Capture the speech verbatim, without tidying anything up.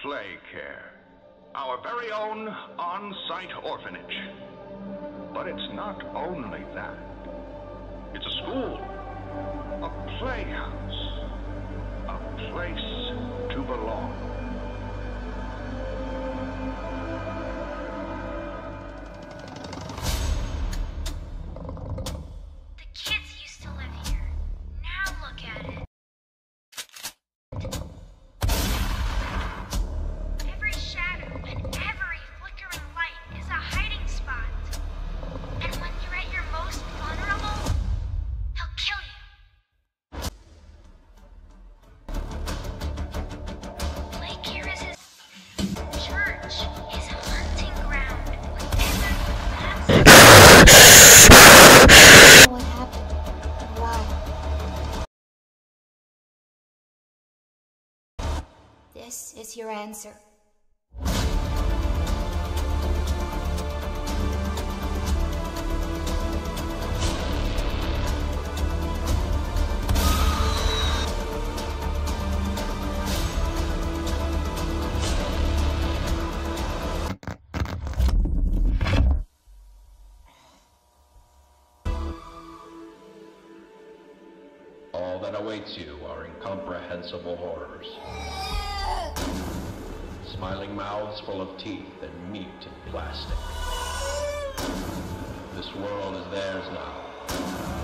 Play Care, our very own on-site orphanage. But it's not only that. It's a school, a playhouse, a place to belong. The kids used to live here. Now look at it. Every shadow and every flickering light is a hiding spot. And when you're at your most vulnerable, he'll kill you. Playcare is his church, his hunting ground. Whenever he What happened? Why? This is your answer. All that awaits you are incomprehensible horrors. Smiling mouths full of teeth and meat and plastic. This world is theirs now.